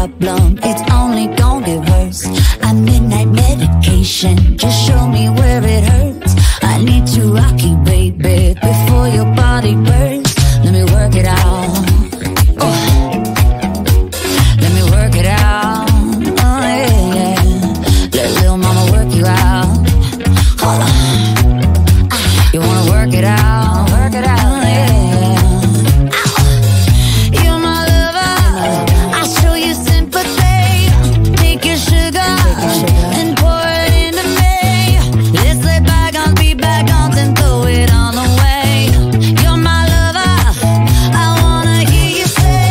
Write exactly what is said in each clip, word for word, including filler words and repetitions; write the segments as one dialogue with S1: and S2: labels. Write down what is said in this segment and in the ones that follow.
S1: problem, it's only gonna get worse. I'm midnight medication, just show me where it hurts. I need to rock you, baby, before your body burns. Let me work it out. Oh. Let me work it out. Oh yeah, yeah. Let little mama work you out. Hold on. You wanna work it out? Work it out. Oh, yeah, yeah. You're my lover. I'll show you sympathy. Take your sugar and pour it into me. Let's let bygones be bygones and throw it all away. You're my lover. I wanna hear you say,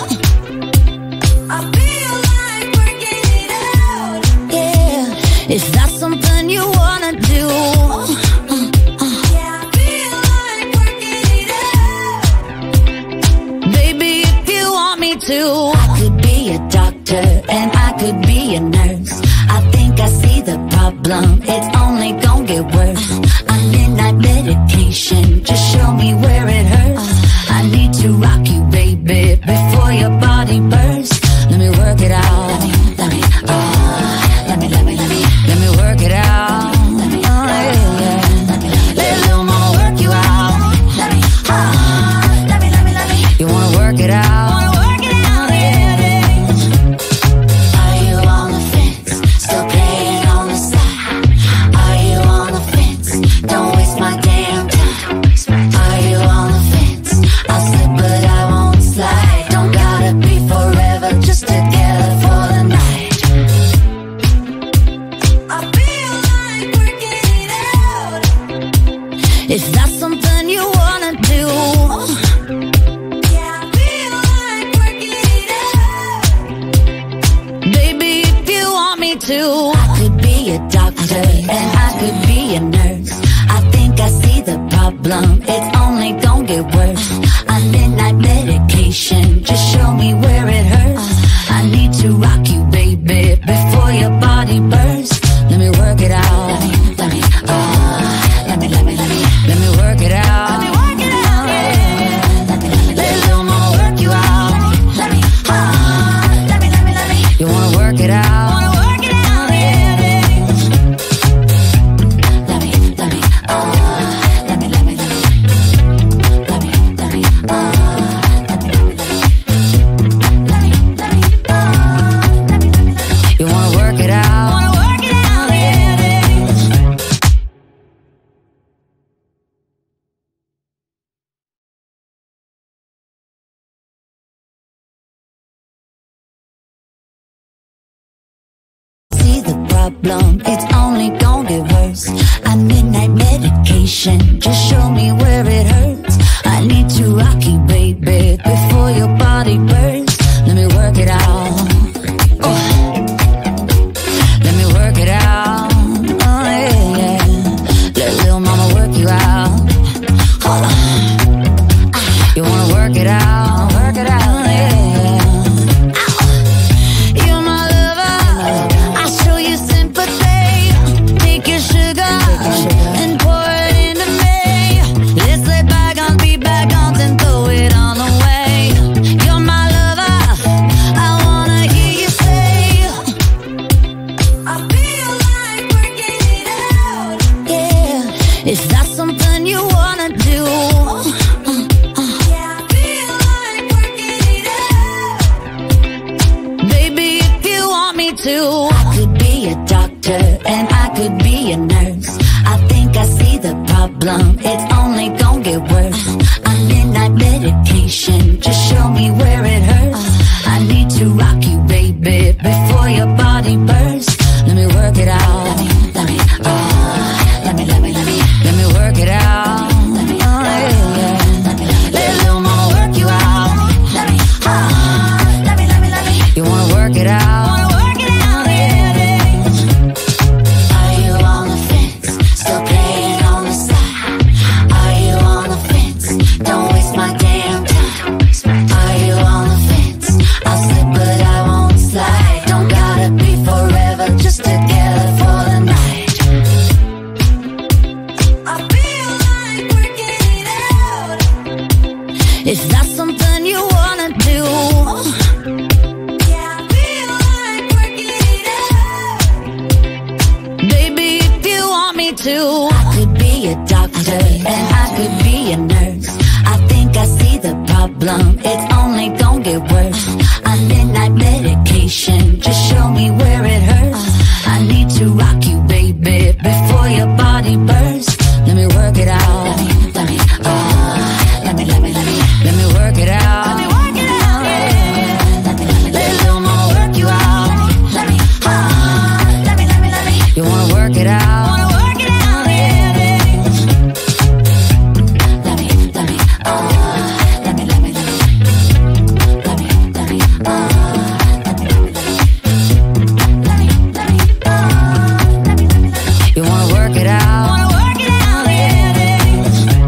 S1: I feel like working it out. Yeah, is that something you wanna do? Yeah, I feel like working it out. Baby, if you want me to, I could be a doctor and I could be a nurse. I think I see the problem, it's only gonna get worse. I'm midnight medication, just show me where it hurts. I need to rock you, baby, before your body bursts. Let me work it out. Let me, let me, oh, let me, let me, let me, let me work it out. Let me, oh, yeah, yeah. Let me, let little mama work you out. Let me, oh, let me, let me, let me. You wanna work it out? Wanna work it out, yeah, yeah. Are you on the fence? Still playing on the side? Are you on the fence? Don't waste my damn time. Are you on the fence? I'll slip but I won't slide. Don't gotta be forever, just together for the night. I feel like working it out. Is that something you wanna do? Yeah, I feel like working it out. Baby, if you want me to, I could be a doctor and I could be a nurse. I think I see the problem, it's only gonna get worse. I'm midnight medication, just show me where it hurts. I need to rock you, baby, before your body bursts. Let me work it out. Let me, let me, oh, let me, let me, let me, let me work it out. Let me work it out. Yeah. Let me, let me, let little mama work you out. Let me, oh, let me, let me, let me. You wanna work it out? Wanna work it out? Yeah. Let me, let me, oh, let me, let me, let me, let me, let me, oh, let me, let me, let me, let me, let me, oh, let me, let me, let me. You wanna work it out? Wanna work it out? Yeah. See the problem, it's only gonna get worse. I'm midnight medication, just show me where it hurts. I need to rock you, baby, before your body bursts. Let me work it out. Oh. Let me work it out. Oh yeah, yeah. Let little mama work you out. Hold on. You wanna work it out? Work it out. Yeah, yeah. You're my lover. I'll show you sympathy. Take your sugar and pour it into me. Let's let bygones be bygones and throw it all away. You're my lover. I wanna hear you say, I feel like working it out. Yeah, is that something you wanna do? Yeah, I feel like working it out. Baby, if you want me to, I could be a doctor and I could be a nurse. I think I see the problem, it's only gonna get worse. I'm midnight medication, just show me where it hurts. I need to rock you, baby, before your body bursts. Let me work it out. Let me, let me, oh, let me, let me, let me, let me work it out. Let me, oh, yeah, yeah. Let me, let little mama work you out. Let me, oh, let me, let me, let me. You wanna work it out? Wanna work it out? Yeah. Are you on the fence? Still playing on the side? Are you on the fence? Don't waste my damn time. Are you on the fence? I'll slip but I won't slide. Don't gotta be forever, just together for the night. I feel like working it out. Is that something you wanna do? Yeah, I feel problem, it's only gonna get worse. A midnight medication, just show me where it hurts. I need to rock you, baby, before your body bursts. Let me work it out. Let me, let me, uh, let me, let me, let me, let me work it out. Let me work it out. Yeah. Let me, let me, let little mama work you out. Let me, uh, let me, let me, let me. You wanna work it out? Wanna work it out, yeah, baby. Let me, let me, uh, let me, let me, let me, let me, let me, uh, let me, let me, let me, let me, let me, uh, let me, let me, let me. You wanna work it out? Wanna work it out, yeah, baby.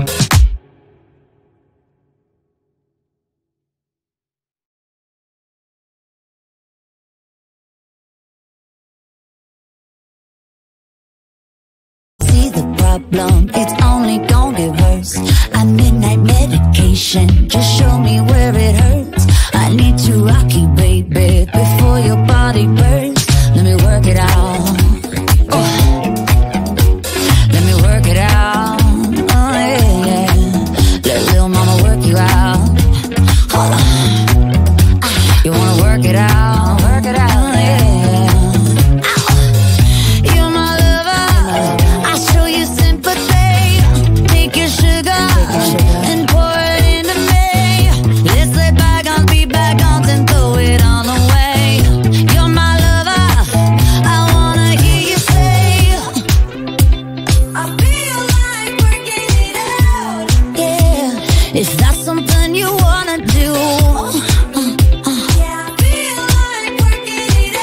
S1: See the problem, it's only gonna get worse. A midnight medication, just show me where it hurts. I need to rock you, baby, before your body bursts. Let me work it out. Oh. Let me work it out. Oh yeah, yeah. Let little mama work you out. Hold on. You wanna work it out? Work it out, yeah, yeah. You're my lover. I show you sympathy. Take your sugar and pour it into me. Let's let bygones be bygones and throw it all away. You're my lover. I wanna hear you say, I feel like working it out. Yeah, if that's something you wanna do. Yeah, I feel like working it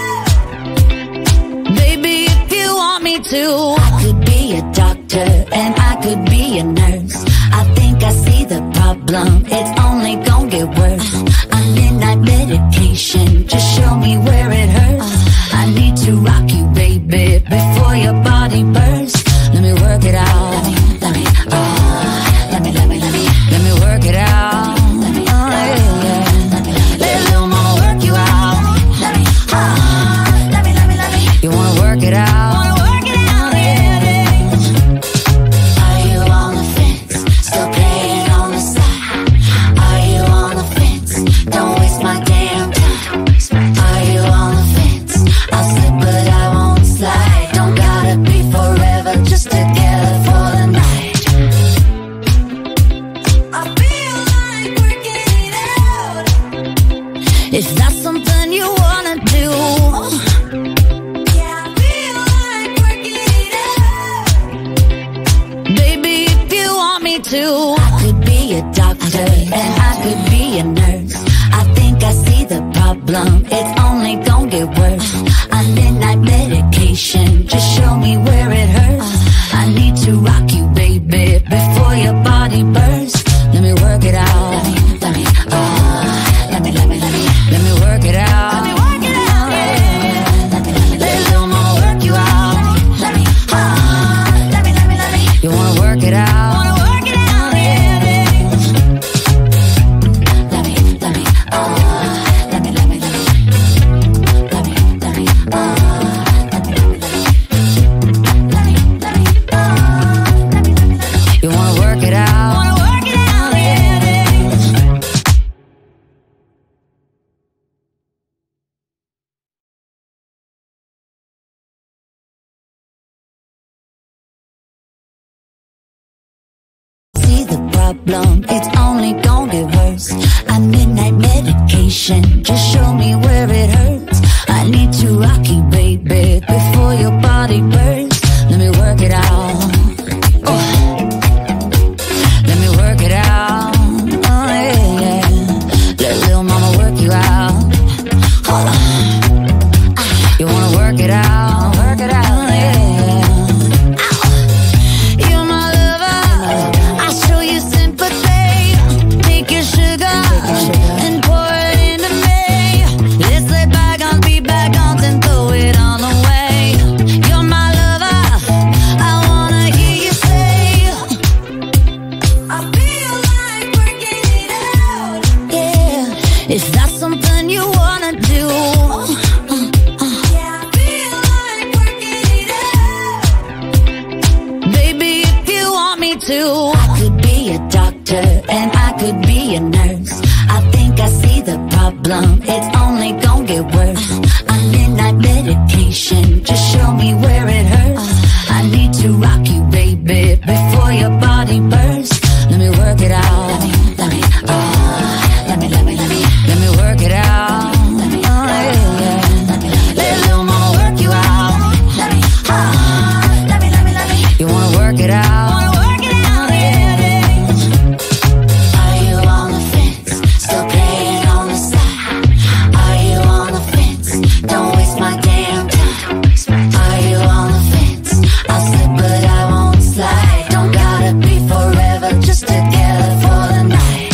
S1: out. Baby, if you want me to, I could be a doctor and I could be a nurse. I think I see the problem, it's only gonna get worse. A midnight medication, just show me where it hurts. I need to rock you, baby, before your body bursts. Let me work it out. Let me, let me, uh, let me, let me, let me, let me work it out. Let me, oh, yeah, yeah. Let me, let little mama work you out. Let me, uh, let me, let me, let me. You wanna work it out? Wanna work it out, yeah, baby. Are you on the fence? Still playing on the side? Are you on the fence? Don't waste my damn time. Are you on the fence? I'll slip but I won't slide. Don't gotta be forever, just together for the night. I feel like working it out. If that's something you wanna do. Yeah, I feel like working it out. Baby, if you want me to, I could be a doctor and I could be a nurse. I think I see the problem, it's only gonna get worse. A midnight medication, just show me where it hurts. I need to rock you, baby, before your body bursts. Let me work it out. Let me, let me, uh, let me, let me, let me, let me work it out. Let me work it out, yeah. Let me, let me, let little mama work you out. Let me, uh, let me, let me, let me. You wanna work it out? Wanna work it out, yeah, baby. Let me, let me, uh, let me, let me, let me, let me, let me, uh, let me, let me, let me, let me, let me, uh, let me, let me, let me. You wanna work it out? Wanna work it out, yeah, baby. See the problem, it's only gonna get worse. A midnight medication, just show me where it hurts. I need to rock you, baby, before your body bursts. Let me work it out. Oh. Let me work it out. Oh yeah, yeah. Let little mama work you out. Hold on. You wanna work it out? Work it out, yeah, yeah. You're my lover. I show you sympathy. Take your sugar and pour it into me. Let's let bygones be bygones and throw it problem, it's only gonna get worse. I'm midnight medication, just show me where it hurts. I need to rock you, baby, before your body bursts. Let me work it out. Let me, let me, oh, let me, let me, let me, let me work it out. Let me, oh, yeah, yeah. Let little mama work you out. Let me, oh, let me, let me, let me. You wanna work it out? Wanna work it out, yeah, yeah. Are you on the fence? Still playing on the side? Are you on the fence? Don't waste my damn time. Are you on the fence? I'll slip but I won't slide. Don't gotta be forever, just together for the night.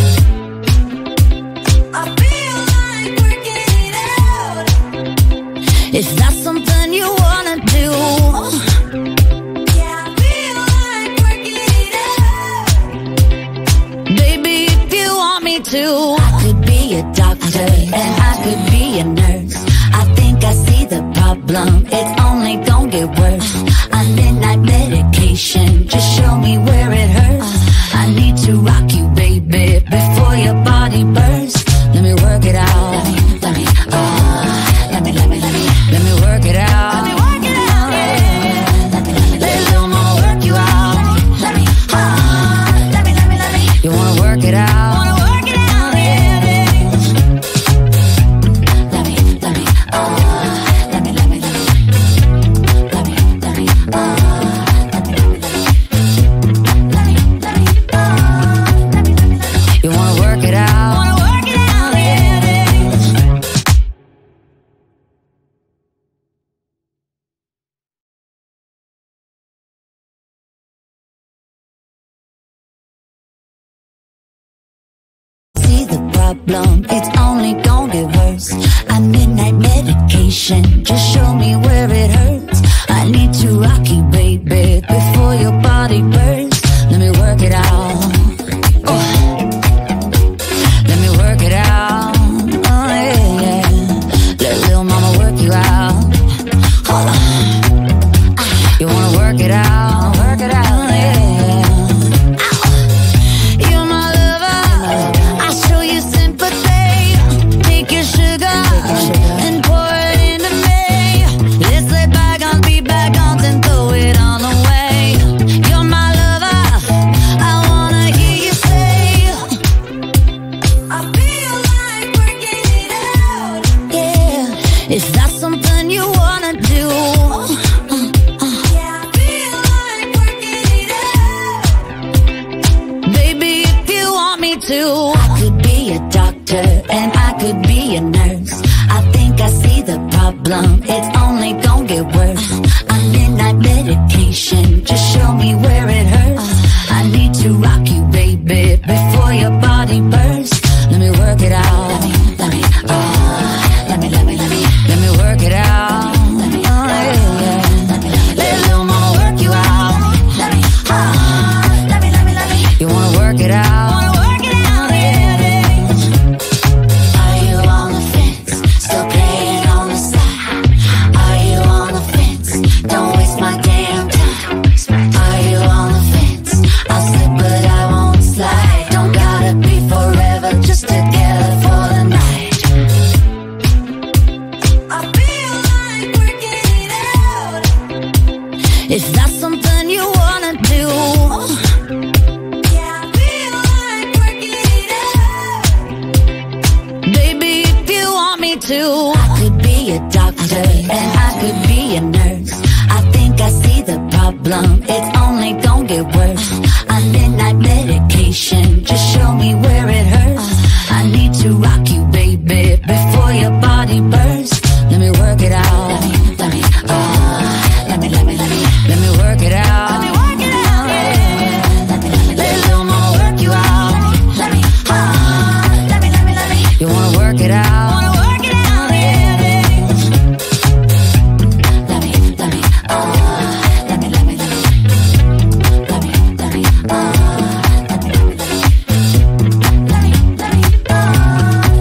S1: I feel like working it out. Is that something you wanna do? Yeah, I feel like working it out. Baby, if you want me to, I could be a doctor and I could be a nurse. I think I see the problem, it's only gonna get worse. I'm midnight medication, just show me where it hurts. I need to rock you, baby, before your body bursts. Let me work it out. Let me, let me, oh, let me, let me, let me, let me work it out. Let me work it out, yeah. Let me, let me, let little mama work you out. Let me, oh, let me, let me, let me. You wanna work it out? Wanna work it out, yeah, yeah. Let me, let me, oh, let me, let me, let me, let me, let me, oh, let me, let me, let me, let me, let me, oh, let me, let me, let me. You wanna work it out? Wanna work it out, yeah, yeah. See the problem, it's only gonna get worse. I'm midnight medication, just show me where it hurts. I need to rock you, baby, before your body bursts. Let me work it out. Oh. Let me work it out. Oh, yeah, yeah. Let little mama work you out. Hold on. Ah. You wanna work it out? Work it out, yeah. You're my lover, I'll show you sympathy. Take your sugar and pour it into me. Let's let bygones be bygones and throw it on away. You're my lover, I wanna hear you say, I feel like working it out. Yeah, is that something you wanna do? Yeah, I feel like working it out. Baby, if you want me to, I could be a doctor and I could be a nurse. I think I see the problem, it's only gonna get worse. I'm midnight medication, just show me where it hurts. I need to rock you, baby, before your body bursts. Let me work it out. Let me, let me, oh, let me, let me, let me, let me work it out. Let me, oh, yeah, yeah. Let me, let little mama work you out. Let me, oh, let me, let me, let me. You wanna work it out? Wanna work it out, yeah, yeah. Are you on the fence? Still playing on the side? Are you on the fence? Don't waste my damn time. Are you on the fence? I'll slip but I won't slide. Don't gotta be forever, just together for the night. I feel like working it out. Is that something you wanna do? Yeah, I feel like working it out. Baby, if you want me to, I could be a doctor and I could be a nurse. I think I see the problem, it's only gonna get worse. I'm midnight medication, just show me where it hurts. I need to rock you, baby, before your body bursts. Let me work it out. Let me, let me, oh, let me, let me, let me, let me work it out. Let me work it out, yeah. Let me, let me, let little mama work you out. Let me, oh, let me, let me, let me. You wanna work it out? Wanna work it out, yeah, yeah. Let me, let me, oh, let me, let me, let me, let me, let me, oh, let me, let me, let me, let me, let me, oh.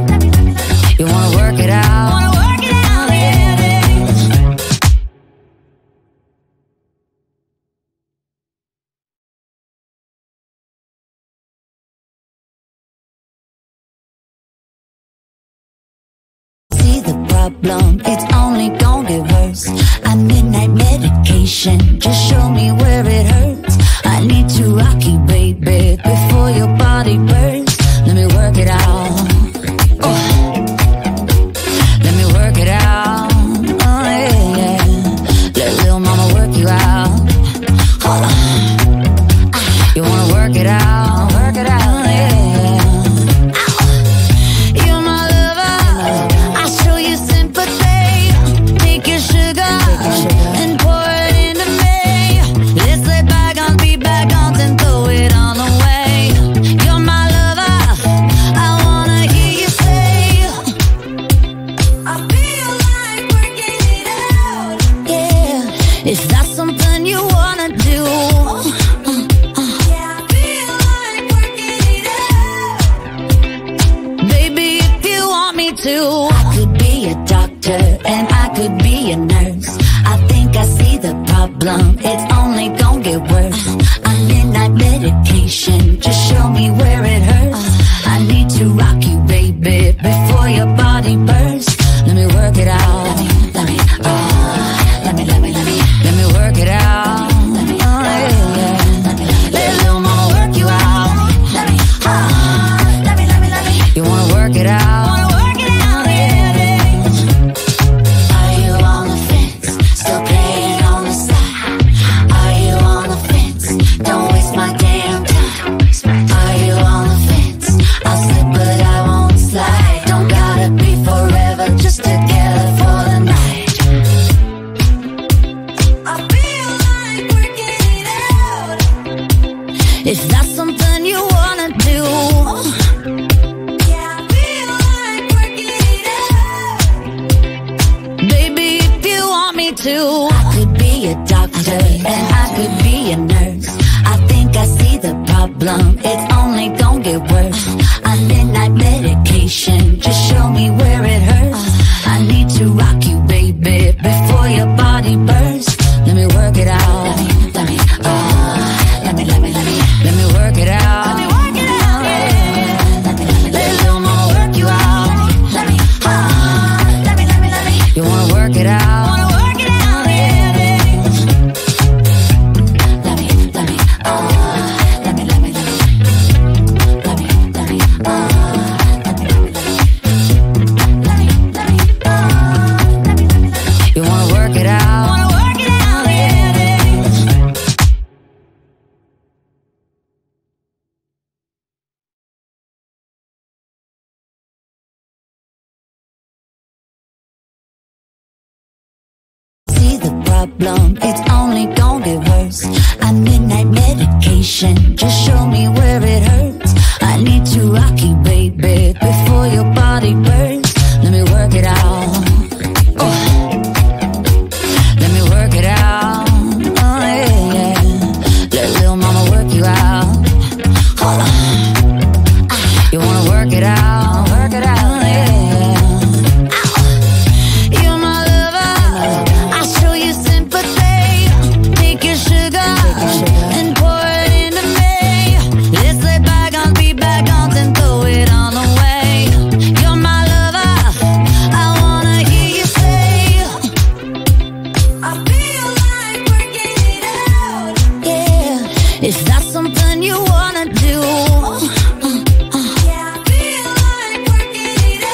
S1: problem, it's only gonna get worse. I need night medication, just show me where it hurts. I need to rock you, baby, before your body bursts. Let me work it out. Oh. Let me work it out. Oh yeah, yeah. Let little mama work you out. Hold on. You wanna work it out? Work it out, yeah. I could be a doctor and I could be a nurse. I think I see the problem, it's only gonna get worse. I need night medication, just show me where it hurts. I need to rock you, baby, before your body bursts. Let me work it out. Let me, let me, oh, let me, let me, let me, let me work it out. Let me, oh, yeah, yeah. Let me, let little mama work you out. Let me, oh, let me, let me, let me. You wanna work it out? If that's something you wanna do, yeah, I feel like working it out. Baby, if you want me to, I could be a doctor and I could be a nurse. I think I see the problem, it's only gonna get worse. I need night medication, just show me where it hurts. I need to rock you, baby, before your body bursts. Let me work it out. Let me, let me, oh, let me, let me, let me. Let me work it out. Let me work it out, yeah. Let me, let me, let little mama work you out. Let me, oh, let me, let me, let me. You wanna work it out? Wanna work it out, yeah. Let me, let me, oh, let me, let me, let me. Let me, let me, oh, let me, let me, let me. Let me, let me, oh, let me, let me, let me. You wanna work it out? Wanna work it out, yeah. It's only gonna get worse. I need night medication, just show me where it hurts. I need to rock you, baby, before your body bursts. Let me work it out. Oh. Let me work it out. Oh yeah, yeah. Let little mama work you out. Hold on. You wanna work it out? Work it out, yeah. If that's something you wanna do, yeah, I feel like working it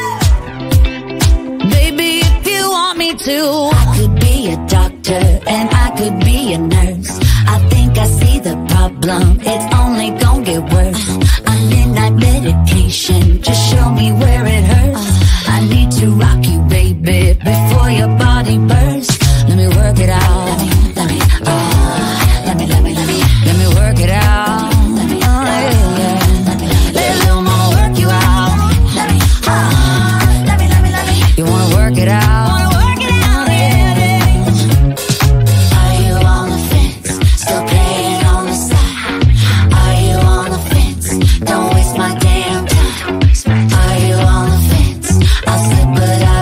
S1: out. Baby, if you want me to, I could be a doctor and I could be a nurse. I think I see the problem, it's only gonna get worse. I need night medication, just show me where it hurts. I need to rock you, baby, before your body bursts. Let me work it out. Let me, let me, oh, let me, let me, let me. Let me work it out. Let me, oh, yeah, yeah. Let me, let little mama work you out. Let me, oh, let me, let me, let me. You wanna work it out? Wanna work it out, yeah. Are you on the fence? Still playing on the side? Are you on the fence? Don't waste my damn time. Are you on the fence? I'll slip, but I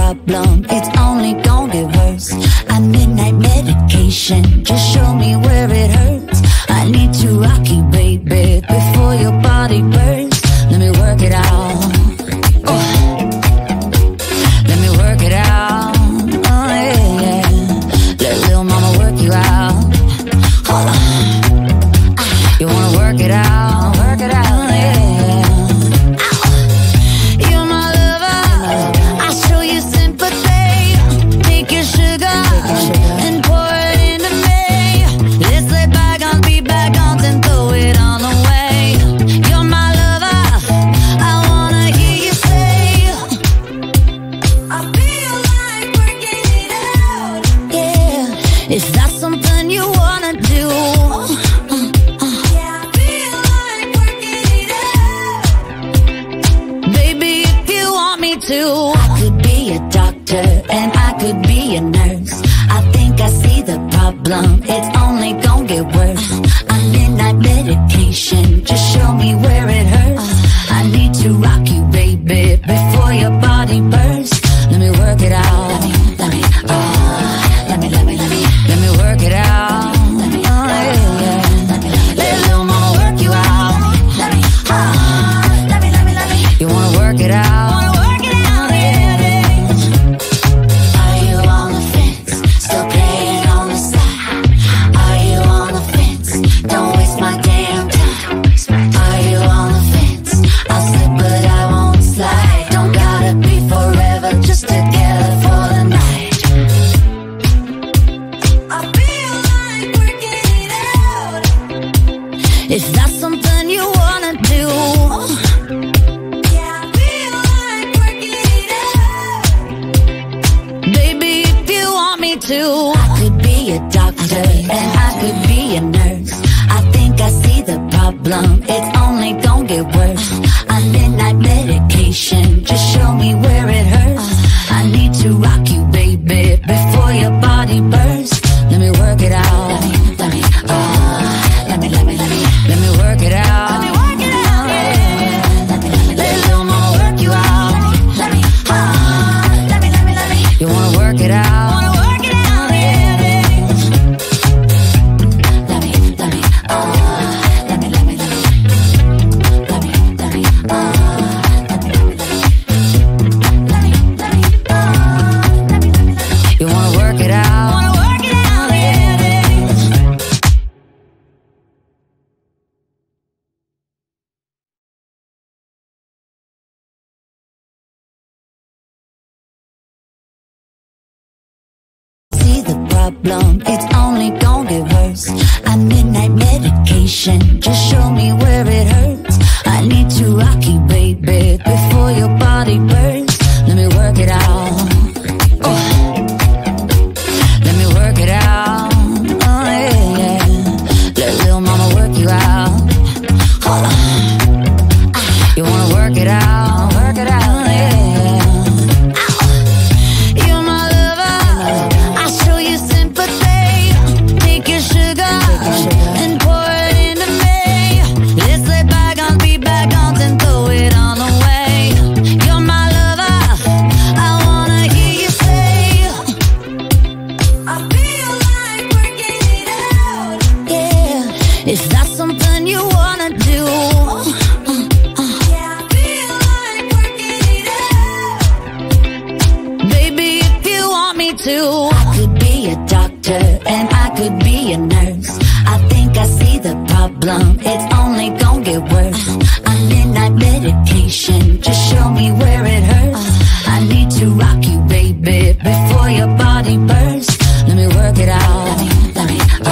S1: problem, it's only gonna get worse. I'm midnight medication, just show me where it hurts. I need to rock you, baby, before your body bursts. Let me work it out. Oh. Let me work it out. Oh yeah, yeah. Let little mama work you out. Hold on. You wanna work it out? Work it out. Oh, yeah. Is that something you wanna do? Uh, uh. Yeah, I feel like working it out. Baby, if you want me to, I could be a doctor and I could be a nurse. I think I see the problem, it's only gonna get worse. I'm midnight medication, just show me where it hurts. I need to rock you, baby, before your body bursts. Let me work it out. Let me, let me, uh, let me, let me, let me. Let me work it out. Let me, oh, yeah, yeah. Let me, let little mama work you out. Let me, uh, let me, let me, let me. You wanna work it out? Wanna work it out, yeah, yeah. Are you on the fence? Still playing on the side? Are you on the fence? Don't waste my damn time. Are you on the fence? I'll slip but I won't slide. Don't gotta be forever, just together for the night. Is that something you wanna do? Yeah, I feel like working it out. Baby, if you want me to, I could be a doctor and I could be a nurse. I think I see the problem, it's only gonna get worse. I'm midnight medication, just show me where it hurts. I need to rock you, baby, before your body bursts. Let me work it out. Let me, let me, uh, let me, let me, let me. Let me work it out. Let me work it out. Yeah. Let me, let me, let little mama work you out. Let me, uh, let me, let me, let me. You wanna work it out? Wanna work it out? Yeah, baby. Let me, let me, uh, let me, let me, let me. Let me, let me, uh, let me, let me, let me. Let me, let me, uh, let me, let me, let me. You wanna work it out? Wanna work it out? Yeah, baby. Problem, it's only gonna get worse. I'm midnight medication, just show me where it hurts. I need to rock you, baby, before your body bursts. Let me work it out. Oh. Let me work it out. Oh yeah, yeah. Let little mama work you out. Hold on. You wanna work it out? Work it out, yeah. Is that something you wanna do? Uh, uh. Yeah, I feel like working it out. Baby, if you want me to, I could be a doctor and I could be a nurse. I think I see the problem, it's only gonna get worse. I'm midnight medication, just show me where it hurts. I need to rock you, baby, before your body bursts. Let me work it out. Let me, let me, uh.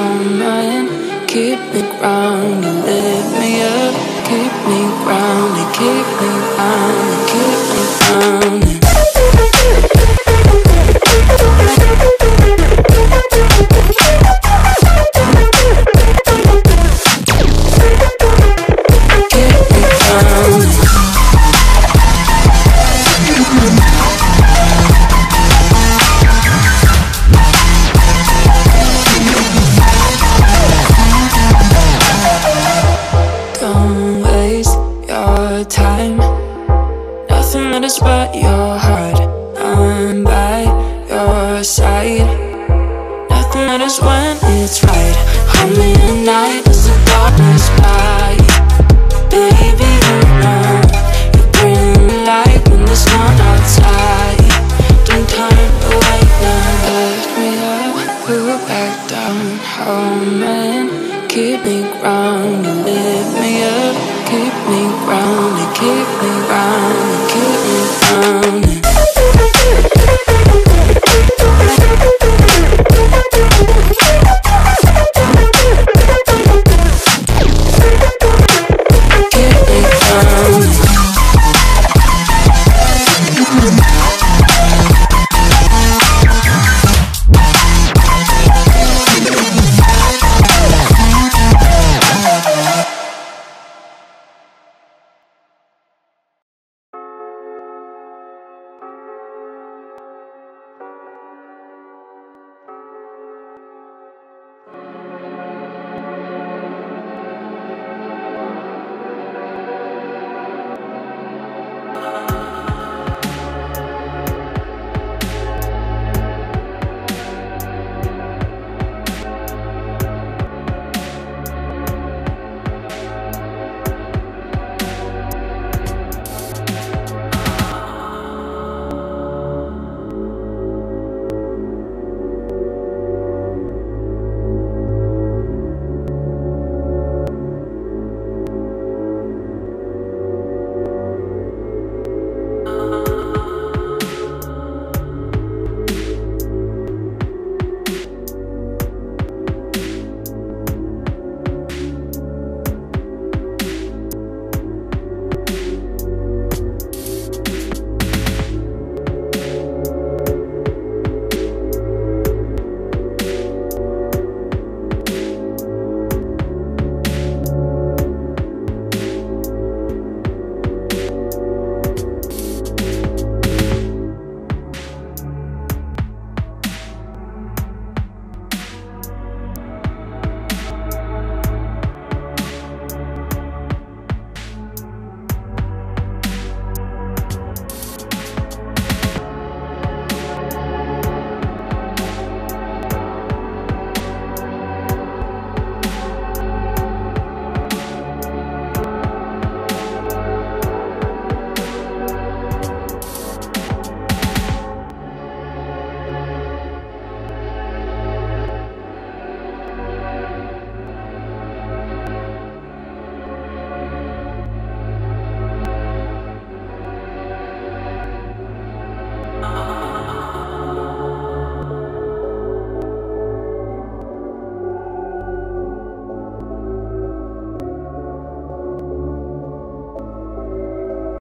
S2: home and keep me grounded. Lift me up, keep me grounded, keep me grounded, keep me grounded. Don't waste your time. Nothing matters but your heart. I'm by your side. Nothing matters when it's right. Hold me at night as the darkness flies. Baby, you know you bring me light when there's none outside. Don't turn away now. Lift me up, put back down. Home and keep me grounded. Lift me up, keep me grounded.